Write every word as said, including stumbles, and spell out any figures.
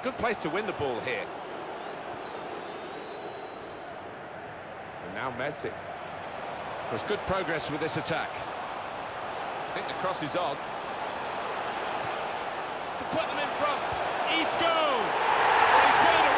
Good place to win the ball here. And now Messi. There's good progress with this attack. I think the cross is on. To put them in front. Isco! He put it